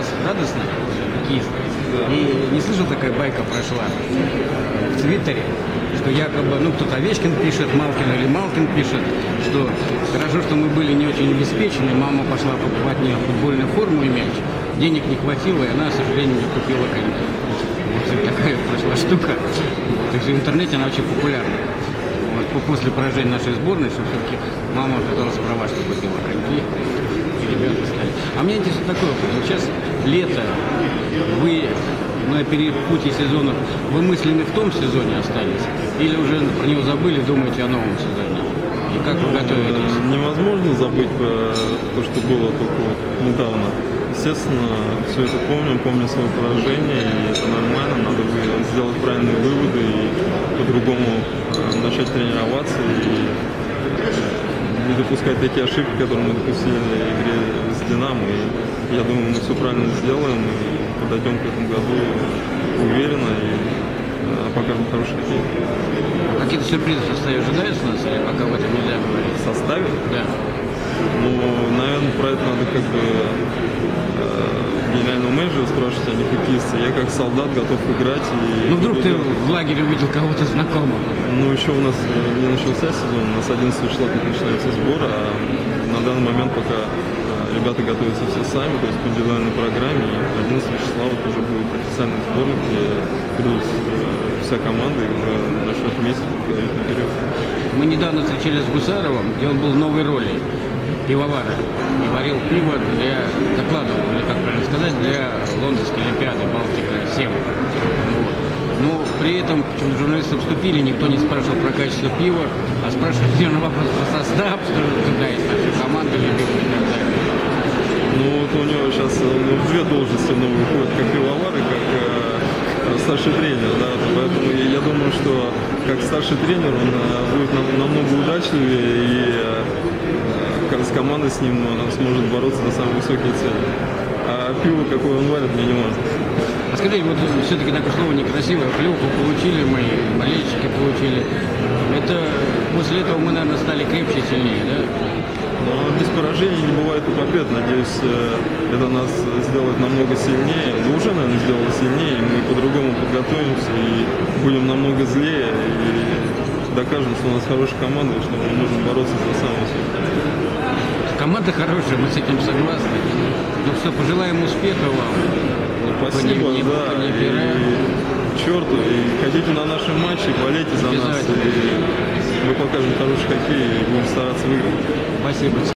радостный хоккеист. И не слышал, такая байка прошла в Твиттере, что якобы, ну, кто-то Овечкин пишет, Малкин или Малкин пишет, что хорошо, что мы были не очень обеспечены, мама пошла покупать мне футбольную форму и мяч, денег не хватило, и она, к сожалению, не купила коньки. Вот такая прошла штука. Так что в интернете она очень популярна. Вот, после поражения нашей сборной, что все-таки мама оказалась права, что купила коньки, и ребята стали. А мне интересно такое, вот сейчас лето, вы на перепутье сезонов, вы мыслями в том сезоне остались? Или уже про него забыли, думаете о новом сезоне? И как вы готовитесь? Невозможно забыть то, что было только вот недавно. Естественно, все это помним свое поражение, и это нормально, надо сделать правильные выводы и по-другому начать тренироваться и не допускать такие ошибки, которые мы допустили в игре с «Динамо». И я думаю, мы все правильно сделаем и подойдем к этому году уверенно и покажем хороший хоккей. Какие-то сюрпризы в составе ожидаются нас, или пока об этом нельзя говорить? В составе? Да. Ну, наверное, про это надо как бы генерального менеджера спрашивать, а не хоккеиста. Я как солдат готов играть. Ну, вдруг ты в лагере увидел кого-то знакомого? Ну, еще у нас не начался сезон, у нас 11 числа тут начинается сбор, а на данный момент пока ребята готовятся все сами, то есть по индивидуальной программе, и 11 числа вот уже будет официальный сбор, где придут вся команда и уже начнет вместе подготовить наперед. Мы недавно встречались с Гусаровым, где он был в новой роли пивовара и варил пиво для, докладывал, или как правильно сказать, для Лондонской Олимпиады Балтика-7. Вот. Но при этом, почему журналисты вступили, никто не спрашивал про качество пива, а спрашивали на вопрос про состав, что туда есть наша команда любимая и так далее. Ну вот у него сейчас две должности новые ходят, как пивовар и как старший тренер, да, поэтому я думаю, что как старший тренер он будет намного удачливее и с командой с ним сможет бороться на самые высокие цели. А пиво, какое он варит, мне не важно. А скажите, вот все-таки такое слово некрасивое, плюху получили мы, болельщики получили. Это после этого мы, наверное, стали крепче, сильнее, да? Но без поражений не бывает и побед. Надеюсь, это нас сделает намного сильнее. Ну, уже, наверное, сделало сильнее, и мы по-другому подготовимся и будем намного злее, и докажем, что у нас хорошая команда, и что мы можем бороться за самое высокое. Команда хорошая, мы с этим согласны. Ну что, пожелаем успеха вам. Спасибо, да. И черту, и ходите на наши матчи, болейте за нас. И мы покажем хороший хоккей и будем стараться выиграть. Спасибо.